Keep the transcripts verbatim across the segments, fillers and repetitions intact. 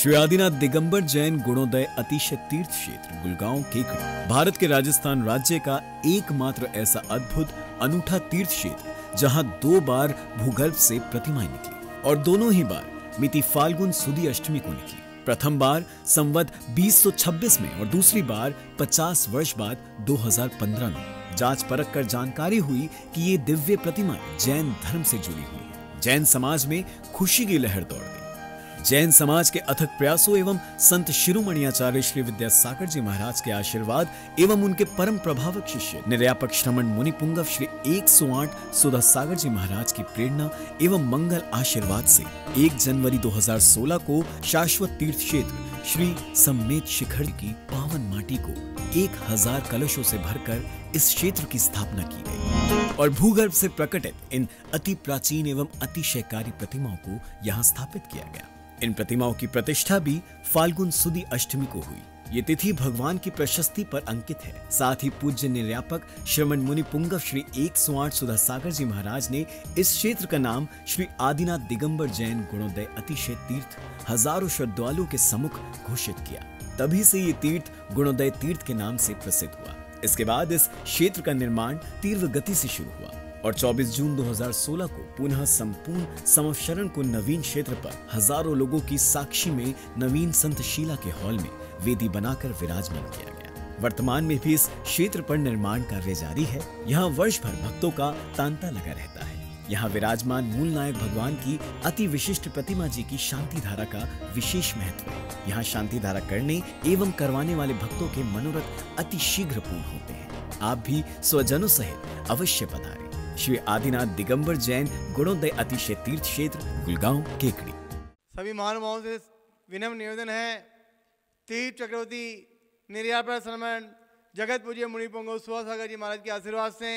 श्री आदिनाथ दिगंबर जैन गुणोदय अतिशय तीर्थ क्षेत्र गुलगांव केकड़ी भारत के राजस्थान राज्य का एकमात्र ऐसा अद्भुत अनूठा तीर्थ क्षेत्र जहां दो बार भूगर्भ से प्रतिमाएं निकली और दोनों ही बार मिति फाल्गुन सुदी अष्टमी को निकली। प्रथम बार संवत बीस सौ छब्बीस में और दूसरी बार पचास वर्ष बाद दो हज़ार पंद्रह में जांच परख कर जानकारी हुई कि ये दिव्य प्रतिमाएं जैन धर्म से जुड़ी हुई है। जैन समाज में खुशी की लहर दौड़ गई। जैन समाज के अथक प्रयासों एवं संत शिरोमणि आचार्य श्री विद्यासागर जी महाराज के आशीर्वाद एवं उनके परम प्रभावक शिष्य निर्यापक श्रमण मुनि पुंगव श्री एक सौ आठ सुधा सागर जी महाराज की प्रेरणा एवं मंगल आशीर्वाद से एक जनवरी दो हज़ार सोलह को शाश्वत तीर्थ क्षेत्र श्री सम्मेत शिखर की पावन माटी को एक हजार कलशों से भरकर इस क्षेत्र की स्थापना की गई और भूगर्भ से प्रकटित इन अति प्राचीन एवं अतिशयकारी प्रतिमाओं को यहाँ स्थापित किया गया। इन प्रतिमाओं की प्रतिष्ठा भी फाल्गुन सुदी अष्टमी को हुई। ये तिथि भगवान की प्रशस्ति पर अंकित है। साथ ही पूज्य निर्यापक श्रमण मुनि पुंगव श्री एक सौ आठ सुधा सागर जी महाराज ने इस क्षेत्र का नाम श्री आदिनाथ दिगंबर जैन गुणोदय अतिशय तीर्थ हजारों श्रद्धालुओं के सम्मुख घोषित किया। तभी से ये तीर्थ गुणोदय तीर्थ के नाम से प्रसिद्ध हुआ। इसके बाद इस क्षेत्र का निर्माण तीव्र गति से शुरू हुआ और चौबीस जून दो हज़ार सोलह को पुनः संपूर्ण समवशरण को नवीन क्षेत्र पर हजारों लोगों की साक्षी में नवीन संत शीला के हॉल में वेदी बनाकर विराजमान किया गया। वर्तमान में भी इस क्षेत्र पर निर्माण कार्य जारी है। यहाँ वर्ष भर भक्तों का तांता लगा रहता है। यहाँ विराजमान मूल नायक भगवान की अति विशिष्ट प्रतिमा जी की शांति धारा का विशेष महत्व है। यहाँ शांति धारा करने एवं करवाने वाले भक्तों के मनोरथ अति शीघ्र पूर्ण होते हैं। आप भी स्वजनों सहित अवश्य पधारें। श्री आदिनाथ दिगंबर जैन गुणोदय अतिशय तीर्थ क्षेत्र गुलगांव केकड़ी। सभी महानुभावों से विनम्र निवेदन है, तीर्थ चक्रवर्ती निर्यापक श्रमण जगत पूज्य मुनि पुंगव सुधा सागर जी महाराज के आशीर्वाद से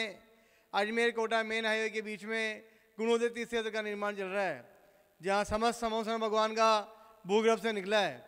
अजमेर कोटा मेन हाईवे के बीच में गुणोदय तीर्थ क्षेत्र का निर्माण चल रहा है, जहाँ समस्त समोसन भगवान का भूगर्भ से निकला है।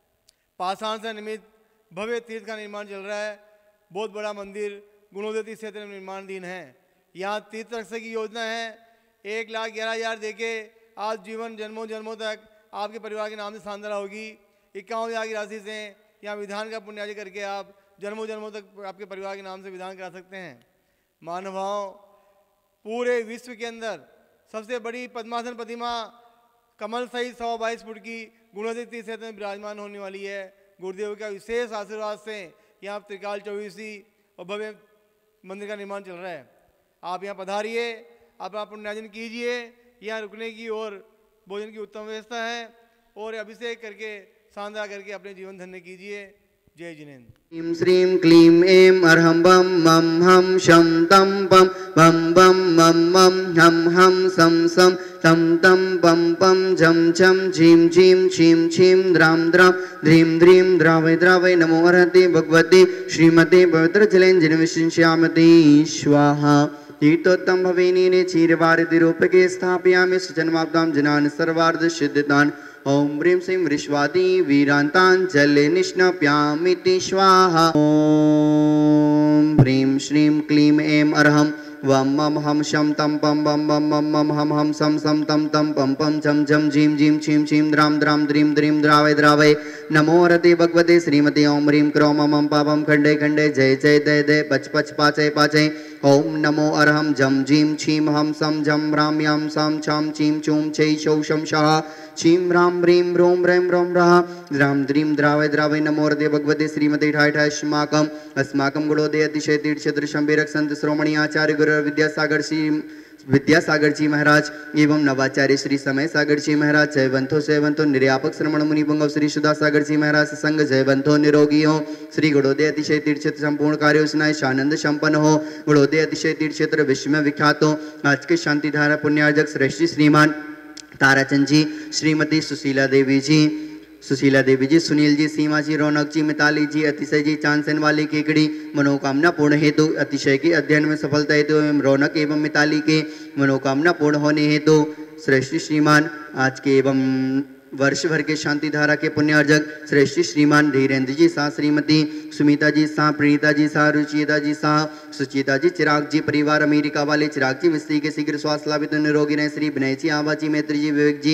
पाषाण से निर्मित भव्य तीर्थ का निर्माण चल रहा है। बहुत बड़ा मंदिर गुणोदय तीर्थ क्षेत्र में निर्माणाधीन है। यहाँ तीर्थ रक्षा की योजना है। एक लाख ग्यारह हजार देके आज जीवन जन्मों जन्मों तक आपके परिवार के नाम से सांदरा होगी। इक्यावन हजार की राशि से यहाँ विधान का पुण्यार्जन करके आप जन्मों जन्मों तक आपके परिवार के नाम से विधान करा सकते हैं। मानवाओं, पूरे विश्व के अंदर सबसे बड़ी पद्मासन प्रतिमा कमल सहित सवा बाईस फुट की गुणोदय तीर्थ क्षेत्र में विराजमान होने वाली है। गुरुदेव का विशेष आशीर्वाद से यहाँ त्रिकाल चौबीसी और भव्य मंदिर का निर्माण चल रहा है। आप यहाँ पधारिए, आप आप पुण्यार्जन कीजिए। यहाँ रुकने की और भोजन की उत्तम व्यवस्था है और अभिषेक करके सांदा करके अपने जीवन धन्य कीजिए। जय जिनेन्द्र। ह्रीं श्रीं क्लीं ऐं अर्हं बम मम हम शं तं पम बम बम मम मम हम हम सम सम तम तम पम पम झम झम झीं झीं छीं छीं द्रां द्रां ध्रीं ध्रीं द्रावय द्रावय नमो अर्हते भगवते श्रीमते पवित्र जलेन विशिष्यामते स्वाहा। तीर्थोत्तम भवेनीने क्षीरवारिधि रूपके स्थापयामि सुजन्माब्दां जनान् सर्वार्थ सिद्धिदान्। ओम ह्रीं श्रीं ऋष्वादि वीरांतांजलि निष्णाप्यामिति स्वाहा। ओम ह्रीं श्रीं क्लीं ऐं अर्हं वम मम हम शम तम पम बम बम मम मम हम हम सम सम तम तम पम पम झम झम झीं झीं छीं छीं द्रां द्रां द्रीं द्रीं द्रावय द्रावय नमो अर्हते भगवते श्रीमते ओम ह्रीं क्रों मम पापम खंडे खंडे जय जय दय दय पच पच पाचय पाचय। ओम नमो अर्हं झम झीं छीं हम सम झम ह्रां यां सां छां चीं चूं छै शौ शं शाः छीं ह्रां ह्रीं ह्रों ह्रैं ह्रौं ह्रः द्रां द्रीं द्रावय द्रावय नमो अर्हते भगवते श्रीमते ठाय ठाय अस्माकम् अस्माकं गुणोदय अतिशय तीर्थ क्षेत्र शंभेरक संत श्रोमणी आचार्य गुरु विद्यासागर श्री विद्यासागर जी महाराज एवं नवाचार्य श्री समय सागर जी महाराज जयवंतो जयवंतो निर्यापक श्रमण मुनि पुंगव श्री सुधा सागर जी महाराज संग जयवंतो निरोगी हो। श्री गुणोदय अतिशय तीर्थ क्षेत्र संपूर्ण कार्य सुनाए शानंद संपन्न हो। गुणोदय अतिशय तीर्थ क्षेत्र विश्व में विख्यात हो। आज के शांति धारा पुण्यार्जक श्रेष्ठी श्रीमान ताराचंद जी, श्रीमती सुशीला देवी जी, सुशीला देवी जी, सुनील जी, सीमा जी, रौनक जी, मिताली जी, अतिशय जी, चांदसन वाली केकड़ी मनोकामना पूर्ण हेतु अतिशय के अध्ययन में सफलता हेतु एवं रौनक एवं मिताली के मनोकामना पूर्ण होने हेतु श्रेष्ठ श्रीमान आज के एवं वर्ष भर के शांति धारा के पुण्यार्जक श्रेष्ठ श्रीमान धीरेन्द्र जी शाह, श्रीमती सुमिता जी शाह, प्रणीता जी शाह, रुचिता जी शाह, सुचिता जी, चिराग जी परिवार अमेरिका वाले चिराग जी मिस्त्री के शीघ्र स्वास्थ्य लाभित निरोगी रहे। श्री विनय जी, आभा जी, मैत्री जी, विवेक जी,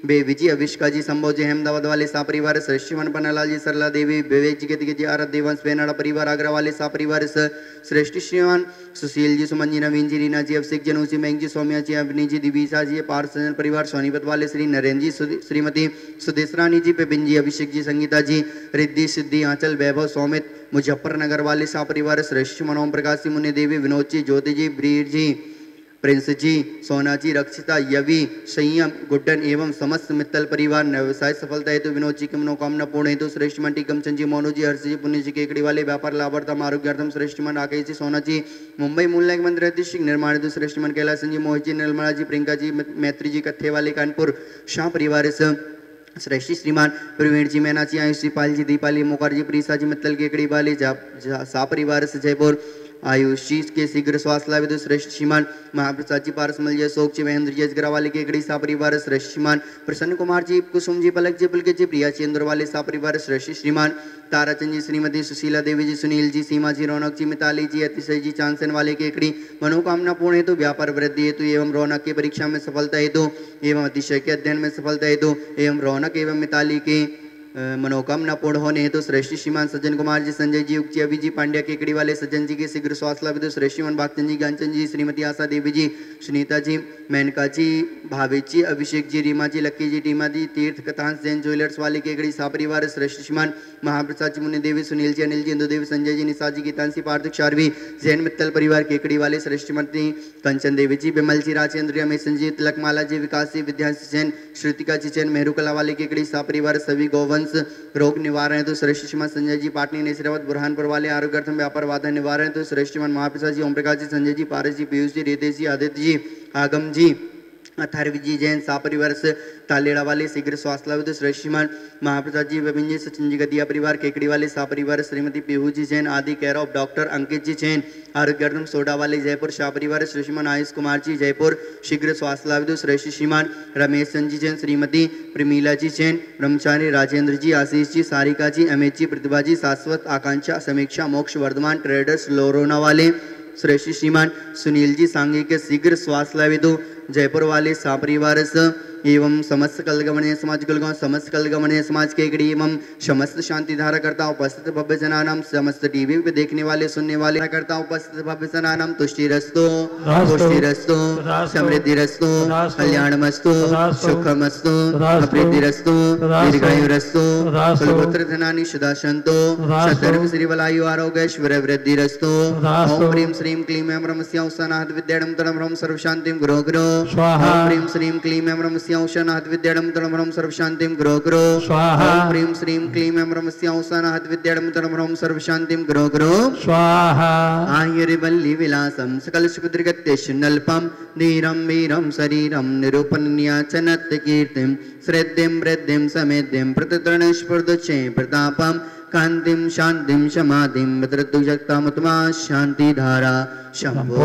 बेविजी अविष्का जी संभव जी अहमदाबाद वाले सा परिवार श्रेष्ठ श्रीमान पन्नालाल जी सरला देवी विवेक जी के जी आराध्य वंश बेनाड़ा परिवार आगरा वाले सा परिवार श्रेष्ठ श्रीमान सुशील जी सुमन जी नवीन जी रीना जी अभिषेक जनूसी मैंग जी सौम्या जी अवनी जी दिवीसा जी पार्सजन परिवार सोनीपत वाले श्री नरेंद्र जी श्रीमती सुदेश रानी जी पेपिन जी अभिषेक जी संगीता जी रिद्धि सिद्धि आंचल वैभव सौमित मुजफ्फरनगर वाले सा परिवार श्रेष्ठ मनोम प्रकाश जी मुनि देवी विनोद जी ज्योति जी ब्रीर जी प्रिंस जी सोना जी रक्षिता यवि संयम गुड्डन एवं समस्त मित्तल परिवार व्यवसाय सफलता हेतु विनोद जी की मनोकामना पूर्ण हेतु श्रेष्ठ मन टीकमचंद जी मोनू जी हर्ष जी पुण्य जी केकड़ी वाले व्यापार लाभार्थम आरोग्यार्थम श्रेष्ठ मन राकेश जी सोना जी मुंबई मूलनायक मंदिर अधीक्षक निर्माण हेतु श्रेष्ठ मन कैलाश जी मोहित जी निर्मला जी प्रियंका जी मैत्री जी कत्थे वाले कानपुर शाह परिवार श्रेष्ठी श्रीमान प्रवीण जी मैना जी आयुषी पाल जी दीपाली मुखर्जी प्रीसा जी मित्तल केकड़ी वाले सा परिवार से जयपुर आयुषी के शीघ्र स्वास्थ्य लाभ श्रेष्ठ श्रीमान महाप्रसाद जी पारसमल जी अशोक जी महेंद्र जी अजगरा वाले केकड़ी सा परिवार श्रेष्ठ श्रीमान प्रसन्न कुमार जी कुसुम जी पलक जी पुलके जी प्रिया चंद्र वाले सा परिवार श्रेष्ठ श्रीमान ताराचंद जी श्रीमती सुशीला देवी जी सुनील जी सीमा जी रौनक जी मिताली जी अतिशय जी चांसन वाले केकड़ी मनोकामना पूर्ण हेतु व्यापार वृद्धि हेतु एवं रौनक की परीक्षा में सफलता हेतु एवं अतिशय के अध्ययन में सफलता हेतु एवं रौनक एवं मिताली के मनोकामना पूर्ण होने हेतु श्रेष्ठ श्रीमान सज्जन कुमार जी संजय जी युक्ति अभी जी पांड्या केकड़ी वाले सज्जन जी के शीघ्र स्वास्थ्य लाभ हेतु श्रेष्ठ श्रीमान भागचंद जी ज्ञानचंद जी श्रीमती आशा देवी जी सुनीता जी मेनका जी भावेश जी अभिषेक जी रीमा जी लक्की जी टीमा जी तीर्थ कथांश जैन ज्वेलर्स वाले केकड़ी सा परिवार श्रेष्ठ श्रीमान महाप्रसाद जी मुनि देवी सुनील जी अनिल जी इंदु देवी संजय जी निशा जी गीतांशी पार्थिक शारवी जैन मित्तल परिवार केकड़ी वाले श्रेष्ठ श्रीमती कंचन देवी जी विमल जी राजेंद्र अमेशन जी तिलकमाला जी विकास जी विद्यांशी जैन श्रुतिका जी जैन मेहरू कला वाले केकड़ी सा परिवार सभी गौवंश रोग निवारण हेतु श्रेष्ठ श्रीमान संजय जी पाटनी नेसरावत बुरहानपुर वाले आरोग्यार्थम व्यापार बाधा निवारण हेतु श्रेष्ठ श्रीमान महाप्रसाद जी ओम प्रकाश जी संजय जी पारस जी पीयूष जी रितेश जी आदित्य जी आगम जी अथर्व जी जैन सा परिवार से तालेड़ा वाले शीघ्र स्वास्थ्य लाभ हेतु श्रेष्ठ श्रीमान महाप्रसाद जी विपिन जी सचिन जी गदिया परिवार केकड़ी वाले सा परिवार श्रीमती पीहू जी जैन आदि care of doctor Ankit ji Jain आरोग्यार्थम सोडा वाले जयपुर शाह परिवार श्री श्रीमान आयुष कुमार जी जयपुर शीघ्र स्वास्थ्य लाभ हेतु श्रेष्ठ श्रीमान रमेश चंद जी जैन श्रीमती प्रमीला जी जैन ब्रह्मचारी राजेंद्र जी आशीष जी सारिका जी अमित जी प्रतिभा जी शाश्वत आकांक्षा समीक्षा मोक्ष वर्धमान ट्रेडर्स लोरोना वाले श्रेष्ठ श्रीमान सुनील जी सांगी के शीघ्र स्वास्थ्य लाभ हेतु जयपुर वाले सा परिवार एवं समस्त कलगमणीय समाज गुलगांव समस्त कलगमणीय समाज के एवं समस्त शांति धारा करता उपस्थित भव्य जनानाम समस्त टीवी पे देखने वाले सुनने वाले करता उपस्थित भव्य जनानाम तुष्टि रस्तो पुष्टि रस्तो समृद्धि रस्तो कल्याण मस्तो सुखम मस्तो अभिवृद्धि रस्तो दीर्घायु रस्तो कुलपुत्र धनानि सदा संतो सधर्म श्री वलायु आरोग्य ऐश्वर्य वृद्धि रस्तो ओम प्रीम श्रीम क्लीम एम रमस्या उषानाहत विद्याडम तणम ह्रम सर्व शांतिम गुरो गुरो ओम प्रीम श्रीम क्लीम एम रमस्या औषानाहत विद्याडम तणम ह्रम सर्व शांतिम गुरो गुरो ओम प्रीम श्रीम क्लीम एम रमस्या औषानाहत विद्याडम तणम ह्रम सर्व शांतिम गुरो गुरो स्वाहा आयुर्वल्ली विलासम सकल सुखदृगत्यश नल्पम धीरम वीरम शरीरम निरूपणन्या चनत कीर्तिम श्रद्धिम वृद्धिम समेद्धिम प्रतितरण स्फुर्दुचे प्रतापम कांतिम शांतिम समाधिम भद्रदुजक्तामुत्तमा शांति धारा शंभो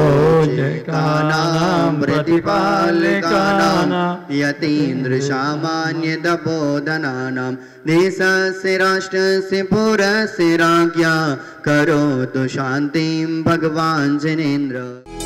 कानाम प्रतिपालकानाम यतीन्द्र सामान्य तपोधनानाम देश से राष्ट्र से पुर से राज्ञा करो तो शांतिम भगवान जिनेन्द्र।